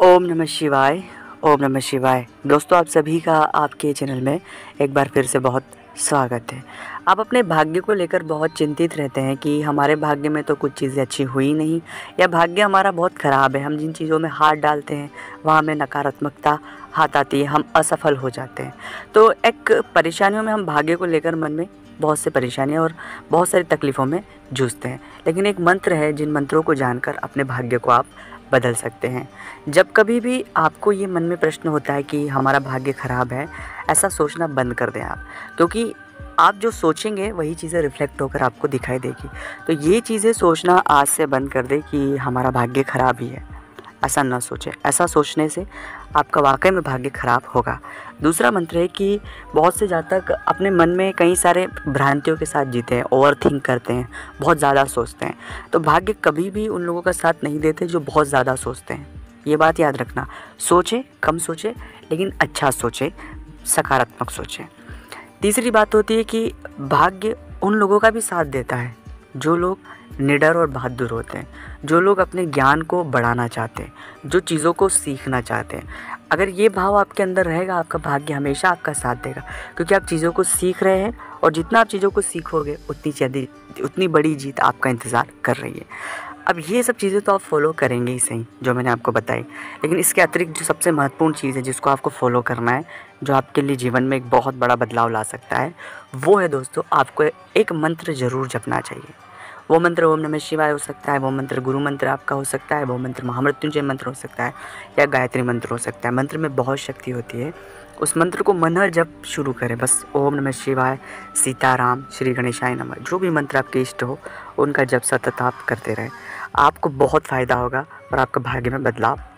ओम नमः शिवाय। ओम नमः शिवाय। दोस्तों, आप सभी का आपके चैनल में एक बार फिर से बहुत स्वागत है। आप अपने भाग्य को लेकर बहुत चिंतित रहते हैं कि हमारे भाग्य में तो कुछ चीज़ें अच्छी हुई नहीं, या भाग्य हमारा बहुत ख़राब है। हम जिन चीज़ों में हाथ डालते हैं वहाँ हमें नकारात्मकता हाथ आती है, हम असफल हो जाते हैं। तो एक परेशानियों में हम भाग्य को लेकर मन में बहुत सी परेशानियाँ और बहुत सारी तकलीफ़ों में जूझते हैं। लेकिन एक मंत्र है, जिन मंत्रों को जानकर अपने भाग्य को आप बदल सकते हैं। जब कभी भी आपको ये मन में प्रश्न होता है कि हमारा भाग्य ख़राब है, ऐसा सोचना बंद कर दें आप, क्योंकि आप जो सोचेंगे वही चीज़ें रिफ्लेक्ट होकर आपको दिखाई देगी। तो ये चीज़ें सोचना आज से बंद कर दें कि हमारा भाग्य ख़राब ही है। ऐसा ना सोचें। ऐसा सोचने से आपका वाकई में भाग्य ख़राब होगा। दूसरा मंत्र है कि बहुत से जातक अपने मन में कई सारे भ्रांतियों के साथ जीते हैं, ओवरथिंक करते हैं, बहुत ज़्यादा सोचते हैं। तो भाग्य कभी भी उन लोगों का साथ नहीं देते जो बहुत ज़्यादा सोचते हैं। ये बात याद रखना। सोचें, कम सोचें, लेकिन अच्छा सोचें, सकारात्मक सोचें। तीसरी बात होती है कि भाग्य उन लोगों का भी साथ देता है जो लोग निडर और बहादुर होते हैं, जो लोग अपने ज्ञान को बढ़ाना चाहते हैं, जो चीज़ों को सीखना चाहते हैं। अगर ये भाव आपके अंदर रहेगा, आपका भाग्य हमेशा आपका साथ देगा, क्योंकि आप चीज़ों को सीख रहे हैं, और जितना आप चीज़ों को सीखोगे उतनी बड़ी जीत आपका इंतज़ार कर रही है। अब ये सब चीज़ें तो आप फॉलो करेंगे ही सही, जो मैंने आपको बताई, लेकिन इसके अतिरिक्त जो सबसे महत्वपूर्ण चीज़ है जिसको आपको फॉलो करना है, जो आपके लिए जीवन में एक बहुत बड़ा बदलाव ला सकता है, वो है दोस्तों, आपको एक मंत्र ज़रूर जपना चाहिए। वो मंत्र ओम नमः शिवाय हो सकता है, वो मंत्र गुरु मंत्र आपका हो सकता है, वो मंत्र महामृत्युंजय मंत्र हो सकता है, या गायत्री मंत्र हो सकता है। मंत्र में बहुत शक्ति होती है। उस मंत्र को मन जब शुरू करें, बस ओम नमः शिवाय, सीताराम, श्री गणेशाय नमः, जो भी मंत्र आपके इष्ट हो उनका जप सतत आप करते रहें। आपको बहुत फ़ायदा होगा और आपका भाग्य में बदलाव